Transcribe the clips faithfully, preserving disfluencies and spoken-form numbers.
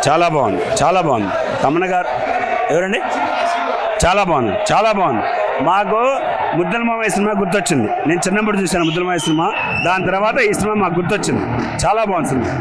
చాలా బాగుంది చాలా బాగుంది తమన్ గారు ఎవరండి చాలా బాగుంది చాలా బాగుంది మాకు ముద్దల మామయ్య సినిమా గుర్తొచ్చింది నేను చిన్నప్పుడు చూశాను ముద్దల మామయ్య సినిమా దాని తర్వాత ఈ సినిమా మాకు గుర్తొచ్చింది చాలా బాగుంది సినిమా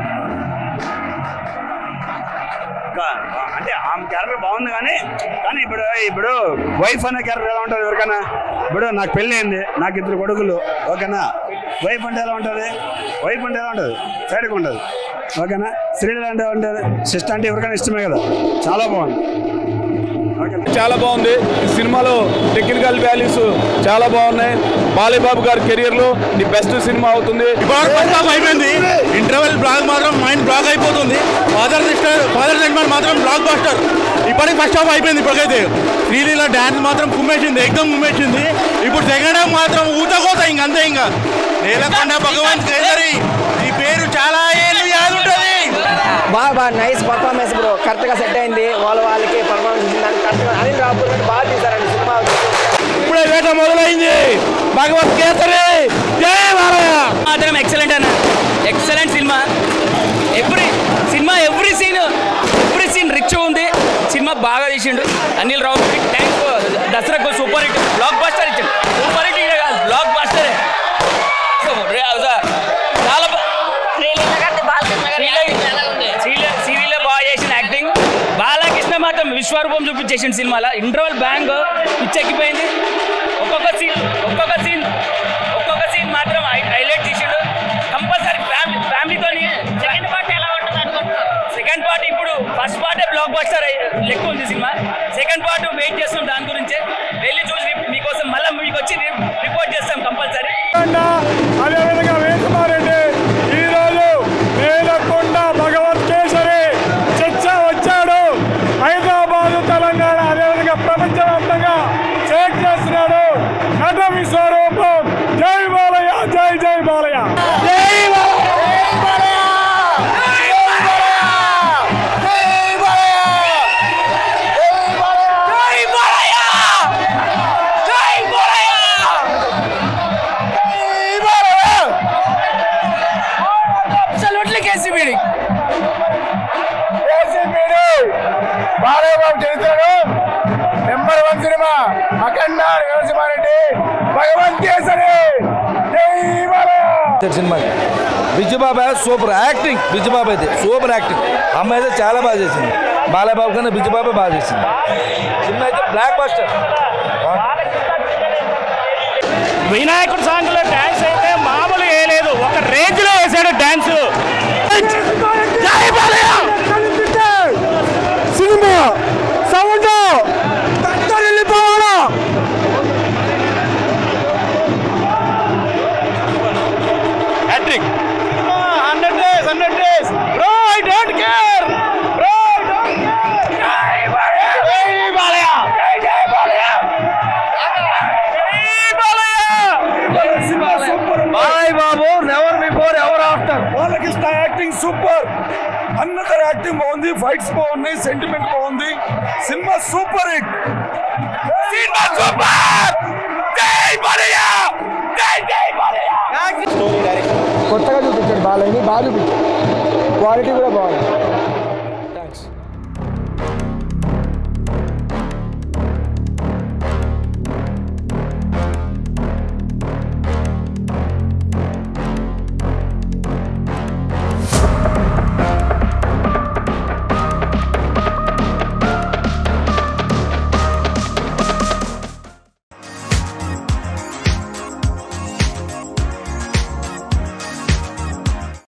అంటే ఆమె క్యారెక్టర్ బాగుంది కానీ కానీ ఇప్పుడు ఇప్పుడు వైఫ్ అనే క్యారెక్టర్ ఎలా ఉంటుంది ఎవరికైనా ఇప్పుడు నాకు పెళ్ళి అయింది నాకు ఇద్దరు కొడుకులు ఓకేనా వైఫ్ అంటే ఎలా ఉంటుంది వైఫ్ అంటే ఎలా ఉంటుంది సైడ్గా ఉంటుంది ఓకేనా శ్రీలీల అంటే ఉంటుంది సిస్టర్ అంటే ఎవరికైనా ఇష్టమే కదా చాలా బాగుంది చాలా బాగుంది సినిమాలో టెక్నికల్ వాల్యూస్ చాలా బాగున్నాయి బాలయ్యబాబు గారి కెరియర్ లో ది బెస్ట్ సినిమా అవుతుంది అయిపోయింది ఇంటర్వెల్ బ్లాక్ మాత్రం మైండ్ బ్లాక్ అయిపోతుంది ఫాదర్ సిస్టర్ ఫాదర్ సెగ్మెంట్ మాత్రం బ్లాక్ బస్టర్ ఇప్పటికి ఫస్ట్ హాఫ్ అయిపోయింది ఇప్పటికైతే శ్రీలీల డాన్స్ మాత్రం కుమ్మేసింది ఎగ్దమ్ కుమ్మేసింది ఇప్పుడు సెకండ్ హాఫ్ మాత్రం ఊతకోత ఇంకంతే ఇంకా నేలకొండ భగవంత్ కేసరి ఈ పేరు చాలా ఏళ్ళు యాद ఉంటుంది బాగా బాగా నైస్ పర్ఫార్మెన్స్ బ్రో కరెక్ట్గా సెట్ అయింది వాళ్ళ వాళ్ళకి పర్ఫార్మెన్స్ ఇచ్చింది కరెక్ట్గా అనిల్ రావిపూడి బాగా తీశారండి సినిమా ఇప్పుడే వేట మొదలైంది భగవంత్ కేసరి జై బాలయ్య మాత్రం ఎక్సలెంట్ అన్న excellent cinema every cinema every scene every scene rich ఉంది సినిమా బాగా తీసిండు అనిల్ రావిపూడి థ్యాంక్స్ దసరాకు సూపర్ హిట్ బ్లాక్ బస్టర్ ఇచ్చాడు సూపర్ హిట్ కాదు బ్లాక్ బస్టరే చాలా శ్రీలీల బాగా చేసిన యాక్టింగ్ బాలకృష్ణ మాత్రం విశ్వరూపం చూపించేసిన సినిమాలో ఇంటర్వల్ బ్యాంక్ పిచ్చెక్కిపోయింది ఒక్కొక్క సీన్ ఒక్కొక్క సీన్ ఒక్కొక్క సీన్ మాత్రం హైలైట్ చేసిండు కంపల్సరీ ఫ్యామిలీ ఫ్యామిలీతో సెకండ్ పార్ట్ ఎలా ఉంటుంది అనుకుంటున్నారు సెకండ్ పార్ట్ ఇప్పుడు ఫస్ట్ పార్టే బ్లాక్ బస్టర్ లెక్క ఉంది సినిమా సెకండ్ పార్ట్ వెయిట్ చేస్తాం దాని గురించి వెళ్ళి చూసి మీకోసం మళ్ళీ మీకు వచ్చి రిపోర్ట్ చేస్తాం కంపల్సరీ అదేవిధంగా వేసుమారెడ్డి ఈరోజు నేలకొండ భగవంత్ కేసరి చర్చ వచ్చాడు హైదరాబాదు తెలంగాణ అదేవిధంగా ప్రపంచవ్యాప్తంగా షేక్ చేస్తున్నాడు నట విశ్వరూపం జై బాలయ్య జై జై బాలయ్య జై కేసీపీడి కేసీపీడి బాలయ్యబాబు చరిత్రలో number one cinema Akhanda Narasimhareddy Bhagavanth Kesari జై Balayya cinema Bijjubabu super acting Bijjubabu అయితే సూపర్ యాక్టింగ్ అమ్మాయి అయితే చాలా బాగా చేసింది బాలయ్యబాబు కన్నా బిజ్జుబాబు బాగా చేసింది సినిమా అయితే బ్లాక్ బస్టర్ వినాయకుడు సాంగ్ లో డాన్స్ అయితే మామూలు వేయలేదు ఒక రేంజ్ లో వేసాడు డాన్స్ సినిమా సౌండ్ వెళ్ళిపోవాలా hattrick hundred days hundred days bro I don't care bro I don't care జై బాలయ్య జై Balayya Balayya Babu never before ever after Balakrishna acting super another acting బాగుంది ఫైట్స్ బాగున్నాయి సెంటిమెంట్ బాగుంది cinema super hit cinema super జై బాలయ్య జై జై బాలయ్య కొత్తగా చూపించాడు బాలయ్యని బాగా చూపించాడు క్వాలిటీ కూడా బాగుంది